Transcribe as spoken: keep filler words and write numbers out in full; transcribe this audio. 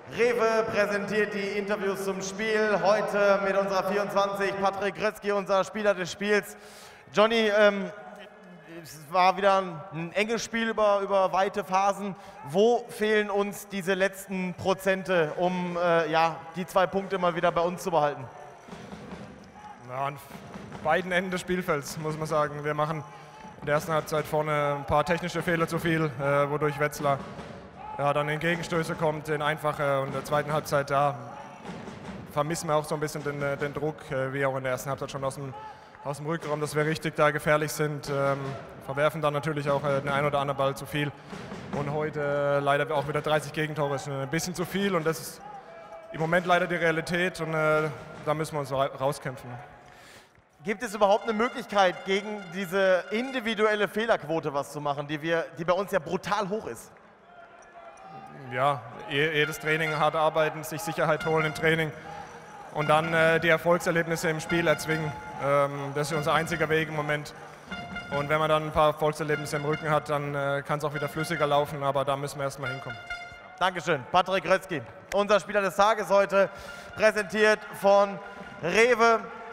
Rewe präsentiert die Interviews zum Spiel. Heute mit unserer vierundzwanzig, Patrick Grötzky, unser Spieler des Spiels. Johnny, ähm, es war wieder ein enges Spiel über, über weite Phasen. Wo fehlen uns diese letzten Prozente, um äh, ja, die zwei Punkte mal wieder bei uns zu behalten? Ja, an beiden Enden des Spielfelds, muss man sagen. Wir machen in der ersten Halbzeit vorne ein paar technische Fehler zu viel, äh, wodurch Wetzlar ja, dann in Gegenstöße kommt, in einfache. Und in der zweiten Halbzeit da vermissen wir auch so ein bisschen den, den Druck, äh, wie auch in der ersten Halbzeit schon aus dem, aus dem Rückraum, dass wir richtig da gefährlich sind. Ähm, verwerfen dann natürlich auch äh, den einen oder anderen Ball zu viel. Und heute äh, leider auch wieder dreißig Gegentore ist ein bisschen zu viel. Und das ist im Moment leider die Realität. Und äh, da müssen wir uns ra rauskämpfen. Gibt es überhaupt eine Möglichkeit, gegen diese individuelle Fehlerquote was zu machen, die, wir, die bei uns ja brutal hoch ist? Ja, jedes Training, hart arbeiten, sich Sicherheit holen im Training und dann äh, die Erfolgserlebnisse im Spiel erzwingen. Ähm, das ist unser einziger Weg im Moment. Und wenn man dann ein paar Erfolgserlebnisse im Rücken hat, dann äh, kann es auch wieder flüssiger laufen, aber da müssen wir erstmal hinkommen. Dankeschön, Patrick Grötzky, unser Spieler des Tages heute, präsentiert von Rewe.